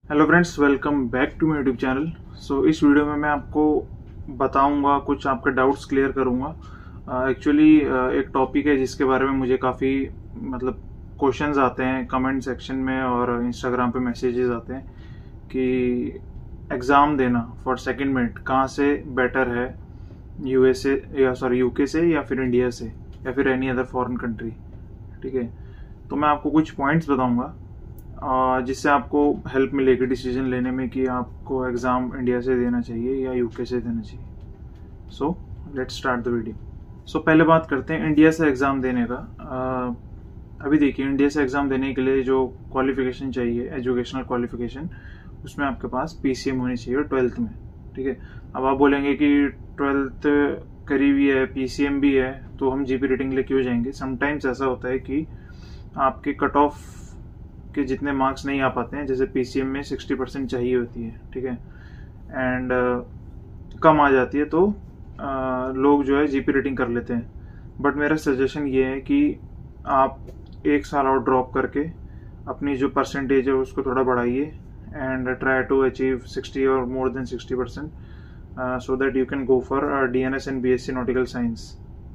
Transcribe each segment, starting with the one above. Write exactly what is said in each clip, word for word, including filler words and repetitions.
Hello friends, welcome back to my YouTube channel. So इस वीडियो में मैं आपको बताऊंगा, कुछ आपके डाउट्स क्लियर करूंगा। एक्चुअली एक टॉपिक है जिसके बारे में मुझे काफ़ी मतलब क्वेश्चंस आते हैं कमेंट सेक्शन में और इंस्टाग्राम पे मैसेजेस आते हैं कि एग्ज़ाम देना फॉर सेकंड मिनट कहाँ से बेटर है, यूएसए या सॉरी यूके से या फिर इंडिया से या फिर एनी अदर फॉरेन कंट्री। ठीक है, तो मैं आपको कुछ पॉइंट्स बताऊंगा जिससे आपको हेल्प मिलेगी डिसीजन लेने में कि आपको एग्ज़ाम इंडिया से देना चाहिए या यूके से देना चाहिए। So let's start the video. So पहले बात करते हैं इंडिया से एग्ज़ाम देने का। uh, अभी देखिए, इंडिया से एग्ज़ाम देने के लिए जो क्वालिफिकेशन चाहिए, एजुकेशनल क्वालिफिकेशन, उसमें आपके पास पीसीएम होनी चाहिए ट्वेल्थ में। ठीक है, अब आप बोलेंगे कि ट्वेल्थ करीब ही है, पीसीएम भी है, तो हम जीपी रेटिंग ले क्यों जाएंगे। समटाइम्स ऐसा होता है कि आपके कट ऑफ के जितने मार्क्स नहीं आ पाते हैं, जैसे पीसीएम में सिक्सटी परसेंट चाहिए होती है, ठीक है, एंड uh, कम आ जाती है, तो uh, लोग जो है जीपी रेटिंग कर लेते हैं। बट मेरा सजेशन ये है कि आप एक साल और ड्रॉप करके अपनी जो परसेंटेज है उसको थोड़ा बढ़ाइए and try to achieve sixty or more than sixty percent so that you can go for DNS and BSc nautical science.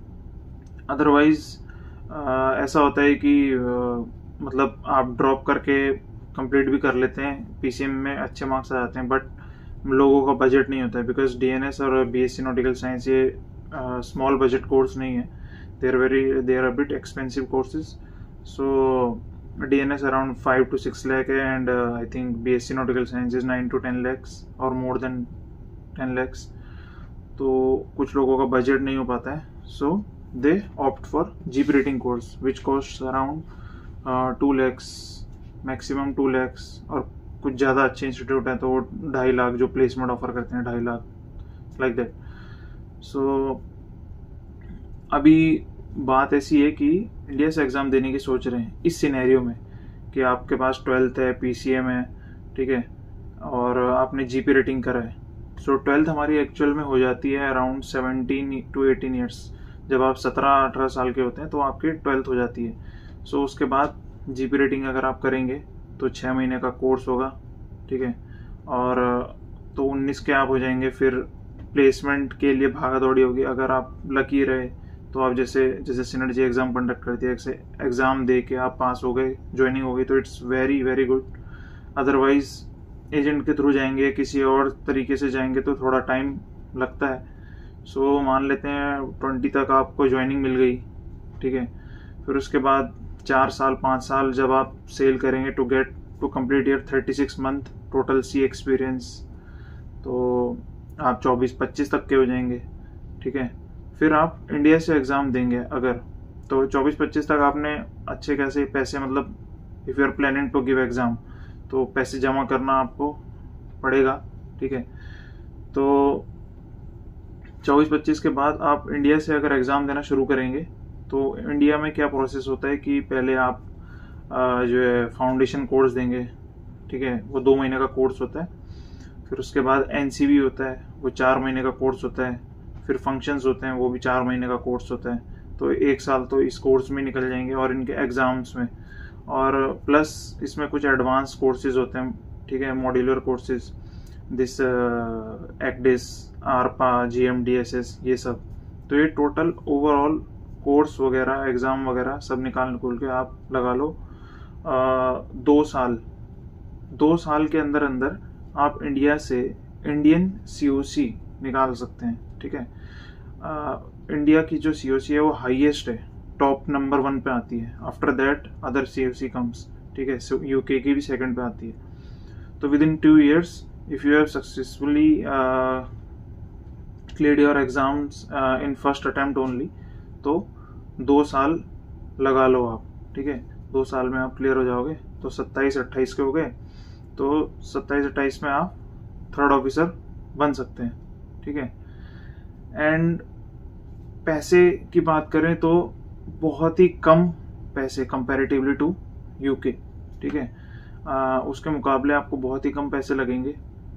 Otherwise ऐसा होता है कि uh, मतलब आप ड्रॉप करके कंप्लीट भी कर लेते हैं, पीसीएम में अच्छे मार्क्स आ जाते हैं, बट लोगों का बजट नहीं होता है, बिकॉज डीएनएस और बीएससी नॉटिकल साइंस ये स्मॉल बजट कोर्स नहीं है, they are very they are a bit expensive courses. So DNS around five to six lakh है and I think BSc nautical science is nine to ten lakhs or more then ten lakhs. तो कुछ लोगों का budget नहीं हो पाता है, so they opt for GP rating course which cost around two lakhs, maximum two lakhs, और कुछ ज़्यादा अच्छे इंस्टीट्यूट हैं तो वो ढाई लाख जो प्लेसमेंट ऑफर करते हैं, ढाई लाख, लाइक दैट। सो अभी बात ऐसी है कि इंडिया से एग्ज़ाम देने की सोच रहे हैं इस सिनेरियो में कि आपके पास ट्वेल्थ है, पीसीएम है, ठीक है, और आपने जीपी रेटिंग करा है। सो ट्वेल्थ हमारी एक्चुअल में हो जाती है around seventeen to eighteen years. जब आप सत्रह अठारह साल के होते हैं तो आपकी ट्वेल्थ हो जाती है। सो so, उसके बाद जीपी रेटिंग अगर आप करेंगे तो छः महीने का कोर्स होगा, ठीक है, और तो उन्नीस के आप हो जाएंगे। फिर प्लेसमेंट के लिए भागा दौड़ी होगी। अगर आप लकी रहे तो आप जैसे जैसे सिनर्जी एग्ज़ाम कंडक्ट करती है, जैसे एग्ज़ाम दे के आप पास हो गए, ज्वाइनिंग हो गई, तो it's very very good. Otherwise agent के थ्रू जाएंगे, किसी और तरीके से जाएंगे तो थोड़ा टाइम लगता है। सो so, मान लेते हैं ट्वेंटी तक आपको ज्वाइनिंग मिल गई, ठीक है, फिर उसके बाद चार साल पाँच साल जब आप सेल करेंगे to get to complete year thirty six month total sea experience, तो आप चौबीस पच्चीस तक के हो जाएंगे, ठीक है। फिर आप इंडिया से एग्ज़ाम देंगे अगर, तो चौबीस पच्चीस तक आपने अच्छे खासे पैसे, मतलब if you are planning to give exam, तो पैसे जमा करना आपको पड़ेगा, ठीक है। तो चौबीस पच्चीस के बाद आप इंडिया से अगर एग्ज़ाम देना शुरू करेंगे तो इंडिया में क्या प्रोसेस होता है कि पहले आप जो है फाउंडेशन कोर्स देंगे, ठीक है, वो दो महीने का कोर्स होता है। फिर उसके बाद एनसीबी होता है, वो चार महीने का कोर्स होता है। फिर फंक्शंस होते हैं, वो भी चार महीने का कोर्स होता है। तो एक साल तो इस कोर्स में निकल जाएंगे और इनके एग्ज़ाम्स में, और प्लस इसमें कुछ एडवांस कोर्सेज होते हैं, ठीक है, modular courses, this ECDIS, ARPA, GMDSS, ये सब। तो ये टोटल ओवरऑल कोर्स वगैरह, एग्ज़ाम वगैरह सब निकाल निकल के आप लगा लो आ, दो साल दो साल के अंदर अंदर आप इंडिया से इंडियन सीओसी निकाल सकते हैं, ठीक है। आ, इंडिया की जो सीओसी है वो हाईएस्ट है, टॉप नंबर वन पे आती है। After that other COC comes, ठीक है, यूके की भी सेकंड पे आती है। तो within two years if you have successfully cleared your exams in first attempt only, तो दो साल लगा लो आप, ठीक है, दो साल में आप क्लियर हो जाओगे। तो सत्ताईस अट्ठाईस के हो गए, तो सत्ताईस अट्ठाईस में आप थर्ड ऑफिसर बन सकते हैं, ठीक है। एंड पैसे की बात करें तो बहुत ही कम पैसे कंपैरेटिवली टू यूके, ठीक है, आ, उसके मुकाबले आपको बहुत ही कम पैसे लगेंगे।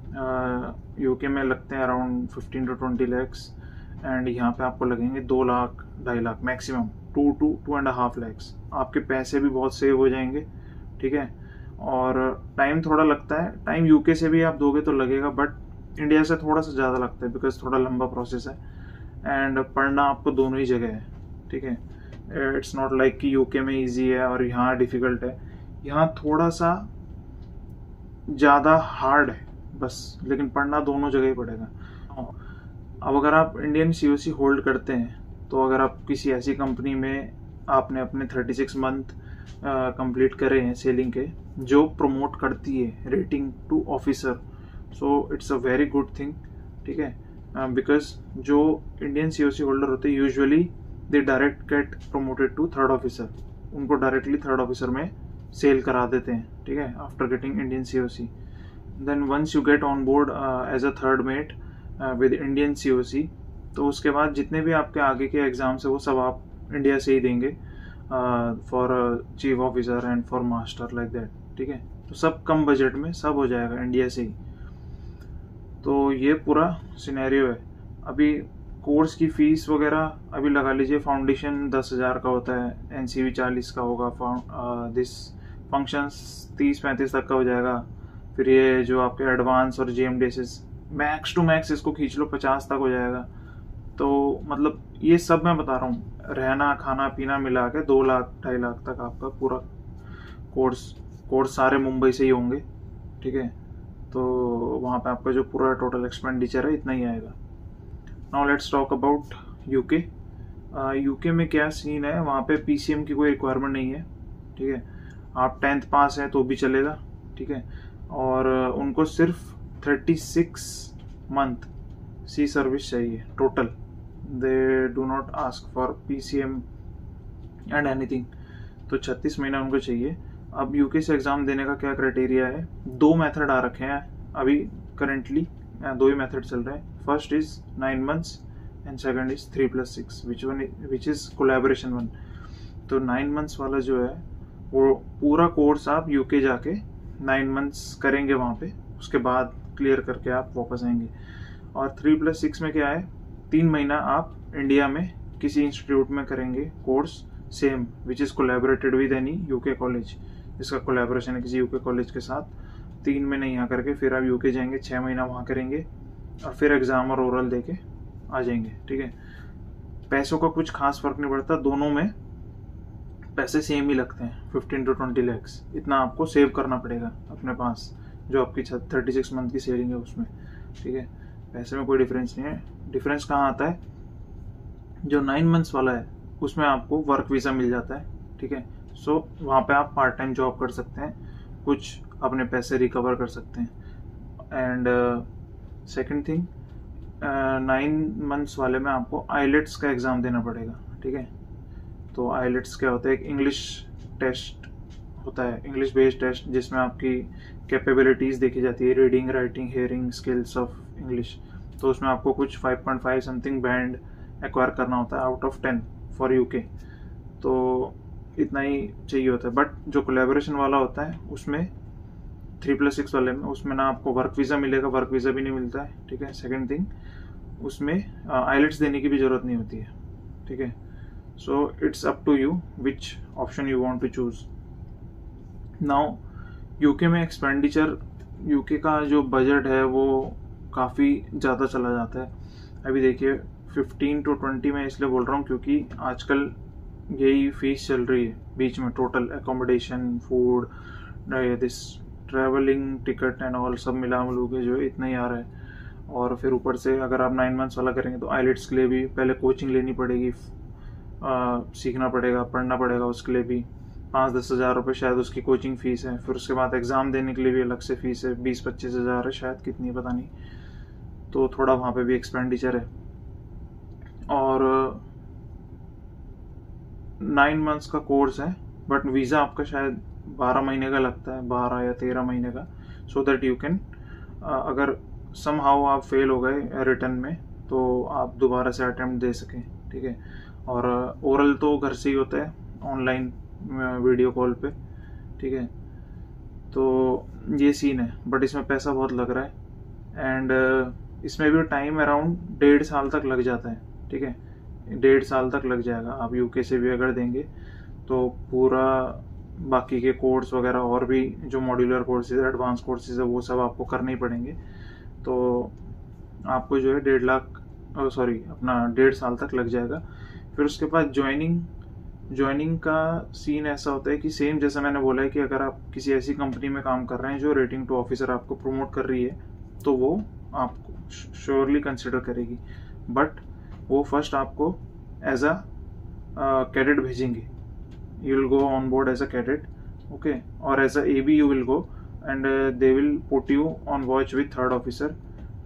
यूके में लगते हैं around fifteen to twenty lakhs, and यहाँ पे आपको लगेंगे दो लाख ढाई lakh maximum, two two two and half lakhs. आपके पैसे भी बहुत सेव हो जाएंगे, ठीक है, और टाइम थोड़ा लगता है, टाइम यूके से भी आप दोगे तो लगेगा, बट इंडिया से थोड़ा सा ज़्यादा लगता है बिकॉज थोड़ा लंबा प्रोसेस है। एंड पढ़ना आपको दोनों ही जगह है, ठीक है। इट्स नॉट लाइक कि यूके में इजी है और यहाँ डिफ़िकल्ट है, यहाँ थोड़ा सा ज़्यादा हार्ड है बस, लेकिन पढ़ना दोनों जगह ही पड़ेगा। अब अगर आप इंडियन सीओसी होल्ड करते हैं तो अगर आप किसी ऐसी कंपनी में आपने अपने थर्टी सिक्स मंथ कंप्लीट करे हैं सेलिंग के, जो प्रमोट करती है rating to officer, so it's a very good thing, ठीक है। बिकॉज जो इंडियन सीओसी होल्डर होते हैं usually they direct get promoted to third officer, उनको डायरेक्टली थर्ड ऑफिसर में सेल करा देते हैं, ठीक है, after getting Indian COC. Then once you get on board as a third mate with Indian COC, तो उसके बाद जितने भी आपके आगे के एग्जाम्स है वो सब आप इंडिया से ही देंगे for chief officer and for master like that, ठीक है। तो सब कम बजट में सब हो जाएगा इंडिया से ही। तो ये पूरा सिनेरियो है। अभी कोर्स की फीस वगैरह अभी लगा लीजिए, फाउंडेशन दस हज़ार का होता है, एनसीवी चालीस का होगा, दिस फंक्शंस तीस पैंतीस तक का हो जाएगा। फिर ये जो आपके एडवांस और जेएमडीएसएस मैक्स टू मैक्स इसको खींच लो पचास तक हो जाएगा। तो मतलब ये सब मैं बता रहा हूँ, रहना खाना पीना मिला के दो लाख ढाई लाख तक आपका पूरा कोर्स कोर्स सारे मुंबई से ही होंगे, ठीक है। तो वहाँ पे आपका जो पूरा टोटल एक्सपेंडिचर है इतना ही आएगा। Now let's talk about UK. UK में क्या सीन है, वहाँ पे पीसीएम की कोई रिक्वायरमेंट नहीं है, ठीक है। आप टेंथ पास हैं तो भी चलेगा, ठीक है। और उनको सिर्फ thirty six month sea service चाहिए total, they do not ask for PCM and anything. तो छत्तीस महीना उनको चाहिए। अब यूके से एग्जाम देने का क्या क्राइटेरिया है, दो मेथड आ रखे हैं अभी करेंटली, दो ही मेथड चल रहे हैं। First is nine months and second is three plus six which one which is collaboration one. तो नाइन मंथ्स वाला जो है वो पूरा कोर्स आप यूके जाके नाइन मंथ्स करेंगे वहाँ पे, उसके बाद क्लियर करके आप वापस आएंगे। और थ्री प्लस सिक्स में क्या है, तीन महीना आप इंडिया में किसी इंस्टीट्यूट में करेंगे course same which is collaborated with any UK college, जिसका कोलैबोरेशन है किसी यूके कॉलेज के साथ। तीन महीने यहाँ करके फिर आप यूके जाएंगे, छः महीना वहाँ करेंगे और फिर एग्ज़ाम और ओरल दे के आ जाएंगे, ठीक है। पैसों का कुछ खास फर्क नहीं पड़ता, दोनों में पैसे सेम ही लगते हैं, फिफ्टीन टू ट्वेंटी लैक्स इतना आपको सेव करना पड़ेगा अपने पास, जो आपकी थर्टी सिक्स मंथ की सेविंग है उसमें, ठीक है। पैसे में कोई डिफरेंस नहीं है। डिफरेंस कहाँ आता है, जो नाइन मंथ्स वाला है उसमें आपको वर्क वीज़ा मिल जाता है, ठीक है। सो वहाँ पे आप पार्ट टाइम जॉब कर सकते हैं, कुछ अपने पैसे रिकवर कर सकते हैं। And second thing, nine months वाले में आपको आईलेट्स का एग्ज़ाम देना पड़ेगा, ठीक है। तो आईलेट्स क्या होता है, एक इंग्लिश टेस्ट होता है, इंग्लिश बेस्ड टेस्ट, जिसमें आपकी कैपेबिलिटीज़ देखी जाती है, reading writing hearing skills of English. तो उसमें आपको कुछ five point five something band acquire करना होता है out of ten for UK, तो इतना ही चाहिए होता है। बट जो कोलैबोरेशन वाला होता है उसमें थ्री प्लस सिक्स वाले में, उसमें ना आपको वर्क वीज़ा मिलेगा, वर्क वीज़ा भी नहीं मिलता है, ठीक है। सेकेंड थिंग, उसमें आईलेट्स देने की भी ज़रूरत नहीं होती है, ठीक है। So it's up to you which option you want to choose. Now UK में एक्सपेंडिचर, यूके का जो बजट है वो काफ़ी ज़्यादा चला जाता है। अभी देखिए फिफ्टीन टू ट्वेंटी में इसलिए बोल रहा हूँ क्योंकि आजकल यही फीस चल रही है बीच में, total accommodation food this travelling ticket and all सब मिला मिलू के जो इतना ही आ रहा है। और फिर ऊपर से अगर आप नाइन मंथ्स वाला करेंगे तो आईलेट्स के लिए भी पहले कोचिंग लेनी पड़ेगी, आ, सीखना पड़ेगा, पढ़ना पड़ेगा, उसके लिए भी पाँच दस हज़ार रुपये शायद उसकी कोचिंग फ़ीस है। फिर उसके बाद एग्ज़ाम देने के लिए भी अलग से फ़ीस है, बीस पच्चीस हज़ार है शायद, कितनी पता नहीं। तो थोड़ा वहाँ पे भी एक्सपेंडिचर है। और नाइन मंथ्स का कोर्स है, बट वीज़ा आपका शायद बारह महीने का लगता है, बारह या तेरह महीने का, सो दैट यू कैन, अगर सम हाउ आप फेल हो गए रिटर्न में तो आप दोबारा से अटैम्प्ट दे सकें, ठीक है। और ओरल तो घर से ही होता है, ऑनलाइन वीडियो कॉल पे, ठीक है। तो ये सीन है, बट इसमें पैसा बहुत लग रहा है। एंड इसमें भी टाइम अराउंड डेढ़ साल तक लग जाता है, ठीक है। डेढ़ साल तक लग जाएगा। आप यूके से भी अगर देंगे तो पूरा बाकी के कोर्स वगैरह और भी जो मॉड्यूलर कोर्सेज एडवांस कोर्सेज है वो सब आपको करने ही पड़ेंगे। तो आपको जो है डेढ़ लाख सॉरी अपना डेढ़ साल तक लग जाएगा। फिर उसके बाद ज्वाइनिंग ज्वाइनिंग का सीन ऐसा होता है कि सेम जैसा मैंने बोला है कि अगर आप किसी ऐसी कंपनी में काम कर रहे हैं जो रेटिंग टू ऑफिसर आपको प्रमोट कर रही है तो वो आपको श्योरली कंसिडर करेगी, बट वो फर्स्ट आपको एज अ कैडेट भेजेंगे। You will go on board as a cadet, okay, और as a A B you will go and they will put you on watch with third officer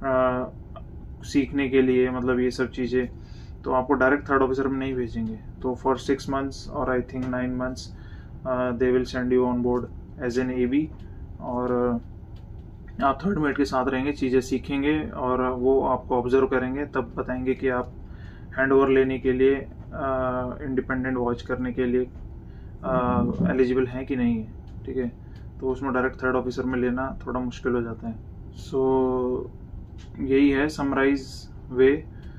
सीखने के लिए, मतलब ये सब चीज़ें। तो आपको डायरेक्ट थर्ड ऑफिसर में नहीं भेजेंगे। तो फॉर सिक्स मंथ्स और I think nine months they will send you on board as an A B, और uh, आप थर्ड मेट के साथ रहेंगे, चीज़ें सीखेंगे और वो आपको ऑब्जर्व करेंगे, तब बताएंगे कि आप हैंड ओवर लेने के लिए इंडिपेंडेंट uh, वॉच करने के लिए एलिजिबल uh, हैं कि नहीं है, ठीक है। तो उसमें डायरेक्ट थर्ड ऑफिसर में लेना थोड़ा मुश्किल हो जाता है। सो so, यही है समराइज वे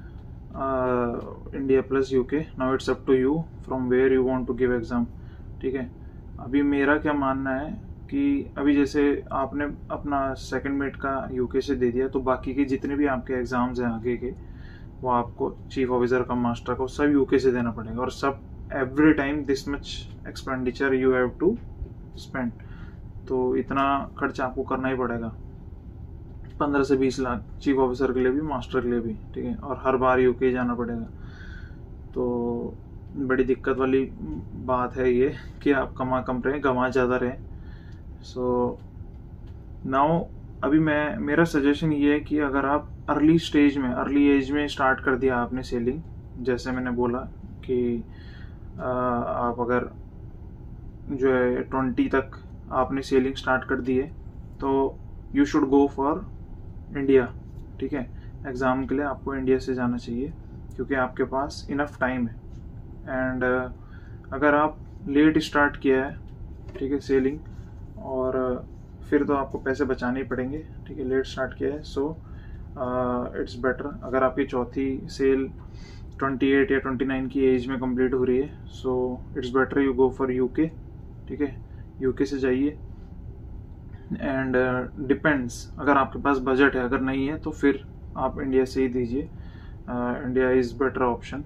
India plus UK. Now it's up to you from where you want to give exam, ठीक है। अभी मेरा क्या मानना है कि अभी जैसे आपने अपना सेकंड मेट का यूके से दे दिया, तो बाकी के जितने भी आपके एग्जाम्स हैं आगे के वो आपको चीफ ऑफिसर का, मास्टर का, सब यूके से देना पड़ेगा, और सब every time this much expenditure you have to spend. तो इतना खर्चा आपको करना ही पड़ेगा, पंद्रह से बीस लाख चीफ ऑफिसर के लिए भी, मास्टर के लिए भी, ठीक है, और हर बार यूके जाना पड़ेगा। तो बड़ी दिक्कत वाली बात है ये कि आप कमा कम रहे, गंवा ज़्यादा रहे। सो नाउ अभी मैं मेरा सजेशन ये है कि अगर आप अर्ली स्टेज में, अर्ली एज में स्टार्ट कर दिया आपने सेलिंग, जैसे मैंने बोला कि आ, आप अगर जो है ट्वेंटी तक आपने सेलिंग स्टार्ट कर दी है तो you should go for India, ठीक है। एग्ज़ाम के लिए आपको इंडिया से जाना चाहिए क्योंकि आपके पास इनफ टाइम है। एंड uh, अगर आप लेट स्टार्ट किया है, ठीक है, सेलिंग, और uh, फिर तो आपको पैसे बचाने ही पड़ेंगे, ठीक है, लेट स्टार्ट किया है। सो इट्स बेटर अगर आपकी चौथी सेल अट्ठाईस या उनतीस की एज में कंप्लीट हो रही है, so it's better you go for UK, ठीक है, यूके से जाइए। एंड डिपेंड्स uh, अगर आपके पास बजट है, अगर नहीं है तो फिर आप इंडिया से ही दीजिए। India is better option.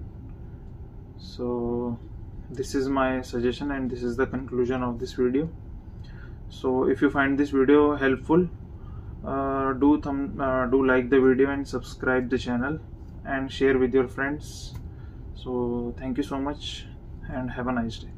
So this is my suggestion and this is the conclusion of this video. So if you find this video helpful, do thumb do like the video and subscribe the channel and share with your friends. So thank you so much and have a nice day.